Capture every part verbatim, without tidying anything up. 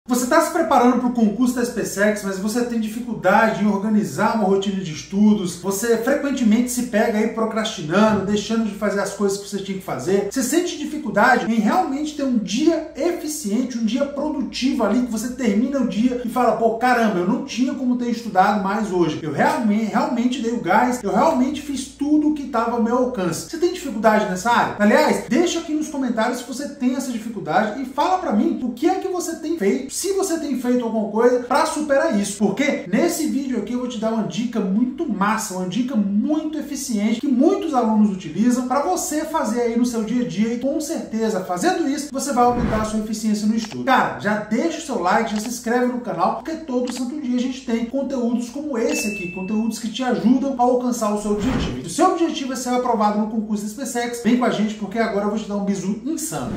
Você está se preparando para o concurso da SpaceX, mas você tem dificuldade em organizar uma rotina de estudos, você frequentemente se pega aí procrastinando, deixando de fazer as coisas que você tinha que fazer, você sente dificuldade em realmente ter um dia eficiente, um dia produtivo ali, que você termina o dia e fala, pô, caramba, eu não tinha como ter estudado mais hoje, eu realmente, realmente dei o gás, eu realmente fiz tudo o que estava ao meu alcance. Você tem dificuldade nessa área? Aliás, deixa aqui nos comentários se você tem essa dificuldade e fala para mim o que é que você tem feito, se você tem feito alguma coisa para superar isso. Porque nesse vídeo aqui eu vou te dar uma dica muito massa, uma dica muito eficiente que muitos alunos utilizam para você fazer aí no seu dia a dia e com certeza fazendo isso você vai aumentar a sua eficiência no estudo. Cara, já deixa o seu like, já se inscreve no canal, porque todo santo dia a gente tem conteúdos como esse aqui, conteúdos que te ajudam a alcançar o seu objetivo. E se o seu objetivo é ser aprovado no concurso da SpaceX, vem com a gente porque agora eu vou te dar um bizu insano.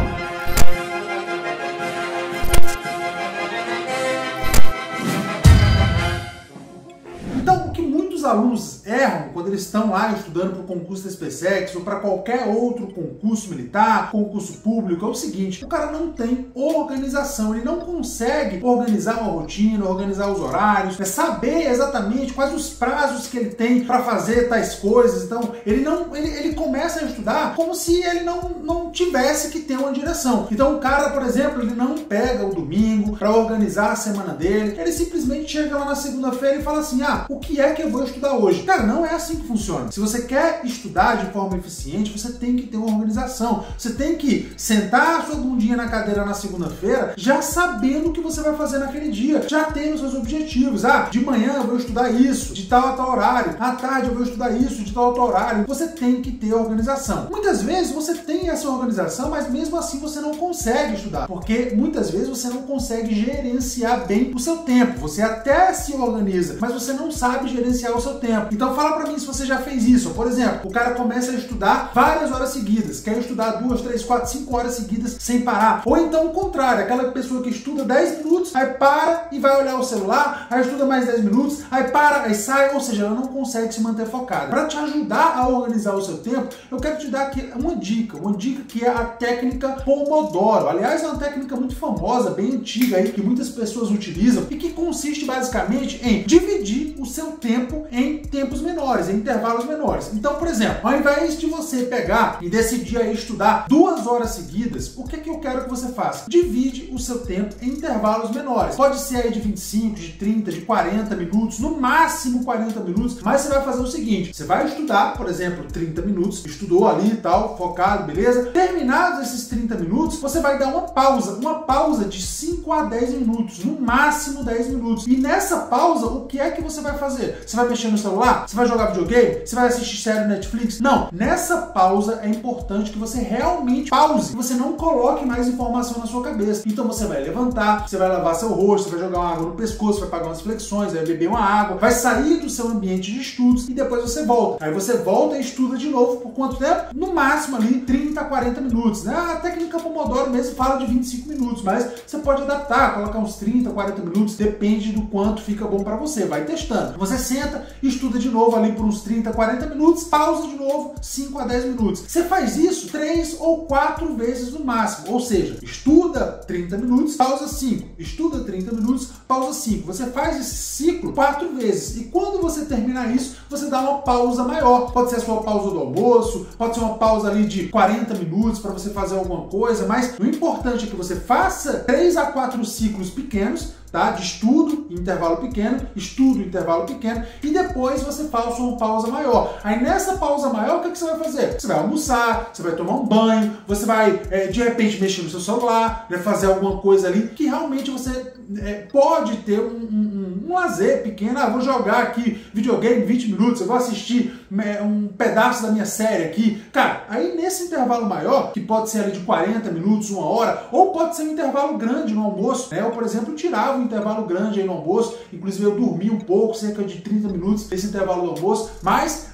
Os alunos erram quando eles estão lá estudando para o concurso da SpaceX ou para qualquer outro concurso militar, concurso público, é o seguinte, o cara não tem organização, ele não consegue organizar uma rotina, organizar os horários, né, saber exatamente quais os prazos que ele tem para fazer tais coisas. Então ele não, ele, ele começa a estudar como se ele não, não tivesse que ter uma direção. Então o cara, por exemplo, ele não pega o domingo para organizar a semana dele, ele simplesmente chega lá na segunda-feira e fala assim, ah, o que é que eu vou estudar hoje? Cara, não é assim que funciona. Se você quer estudar de forma eficiente, você tem que ter uma organização. Você tem que sentar a sua bundinha na cadeira na segunda-feira já sabendo o que você vai fazer naquele dia, já tendo os seus objetivos. Ah, de manhã eu vou estudar isso, de tal a tal horário. À tarde eu vou estudar isso, de tal a tal horário. Você tem que ter organização. Muitas vezes você tem essa organização, mas mesmo assim você não consegue estudar, porque muitas vezes você não consegue gerenciar bem o seu tempo. Você até se organiza, mas você não sabe gerenciar o seu tempo. Então fala pra mim se você já fez isso. Por exemplo, o cara começa a estudar várias horas seguidas, quer estudar duas, três, quatro, cinco horas seguidas sem parar. Ou então o contrário, aquela pessoa que estuda dez minutos, aí para e vai olhar o celular, aí estuda mais dez minutos, aí para, aí sai, ou seja, ela não consegue se manter focada. Para te ajudar a organizar o seu tempo, eu quero te dar aqui uma dica, uma dica que é a técnica Pomodoro. Aliás, é uma técnica muito famosa, bem antiga aí, que muitas pessoas utilizam e que consiste basicamente em dividir o seu tempo em tempos menores, em intervalos menores. Então, por exemplo, ao invés de você pegar e decidir aí estudar duas horas seguidas, o que que eu quero que você faça? Divide o seu tempo em intervalos menores. Pode ser aí de vinte e cinco, de trinta, de quarenta minutos, no máximo quarenta minutos, mas você vai fazer o seguinte, você vai estudar, por exemplo, trinta minutos, estudou ali e tal, focado, beleza? Terminados esses trinta minutos, você vai dar uma pausa, uma pausa de cinco a dez minutos, no máximo dez minutos. E nessa pausa, o que é que você vai fazer? Você vai mexer no celular? Você vai jogar videogame? Você vai assistir série no Netflix? Não. Nessa pausa é importante que você realmente pause, que você não coloque mais informação na sua cabeça. Então você vai levantar, você vai lavar seu rosto, você vai jogar uma água no pescoço, vai pagar umas flexões, vai beber uma água, vai sair do seu ambiente de estudos e depois você volta. Aí você volta e estuda de novo por quanto tempo? No máximo ali trinta a quarenta minutos, né? A técnica Pomodoro mesmo fala de vinte e cinco minutos, mas você pode adaptar, colocar uns trinta, quarenta minutos, depende do quanto fica bom para você. Vai testando. Você senta, estuda de novo ali por uns trinta, quarenta minutos, pausa de novo, cinco a dez minutos. Você faz isso três ou quatro vezes no máximo, ou seja, estuda trinta minutos, pausa cinco, estuda trinta minutos, pausa cinco. Você faz esse ciclo quatro vezes e quando você terminar isso, você dá uma pausa maior. Pode ser a sua pausa do almoço, pode ser uma pausa ali de quarenta minutos para você fazer alguma coisa, mas o importante é que você faça três a quatro ciclos pequenos, tá? De estudo, intervalo pequeno, estudo, intervalo pequeno, e depois você faz uma pausa maior. Aí nessa pausa maior, o que, que você vai fazer? Você vai almoçar, você vai tomar um banho, você vai, é, de repente, mexer no seu celular, vai fazer alguma coisa ali que realmente você é, pode ter um, um, um lazer pequeno. Ah, vou jogar aqui videogame vinte minutos, eu vou assistir é, um pedaço da minha série aqui. Cara, aí nesse intervalo maior, que pode ser ali de quarenta minutos, uma hora, ou pode ser um intervalo grande no almoço, né? Eu, por exemplo, tirava um intervalo grande aí no almoço, inclusive eu dormi um pouco, cerca de trinta minutos nesse intervalo do almoço, mas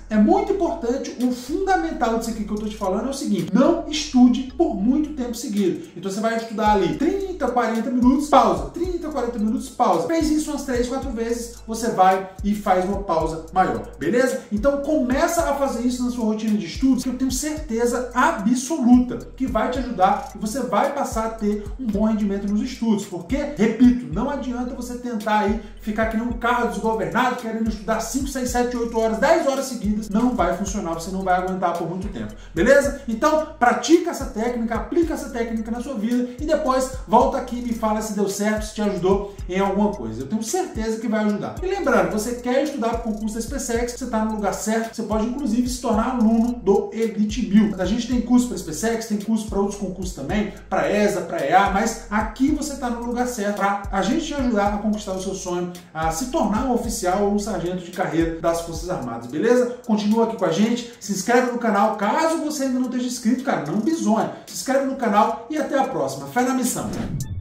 É muito importante, o fundamental disso aqui que eu tô te falando é o seguinte: não estude por muito tempo seguido. Então você vai estudar ali trinta, quarenta minutos, pausa, trinta, quarenta minutos, pausa. Fez isso umas três, quatro vezes, você vai e faz uma pausa maior, beleza? Então começa a fazer isso na sua rotina de estudos, que eu tenho certeza absoluta que vai te ajudar e você vai passar a ter um bom rendimento nos estudos. Porque, repito, não adianta você tentar aí ficar que nem um carro desgovernado, querendo estudar cinco, seis, sete, oito horas, dez horas seguidas. Não vai funcionar, você não vai aguentar por muito tempo, beleza? Então, pratica essa técnica, aplica essa técnica na sua vida e depois volta aqui e me fala se deu certo, se te ajudou em alguma coisa. Eu tenho certeza que vai ajudar. E lembrando, você quer estudar para o concurso da SpaceX, você está no lugar certo, você pode inclusive se tornar aluno do Elite mil. A gente tem curso para SpaceX, tem curso para outros concursos também, para E S A, para E A, mas aqui você está no lugar certo para a gente te ajudar a conquistar o seu sonho, a se tornar um oficial ou um sargento de carreira das Forças Armadas, beleza? Continua aqui com a gente, se inscreve no canal, caso você ainda não esteja inscrito, cara, não bizonha, se inscreve no canal e até a próxima. Fé na missão!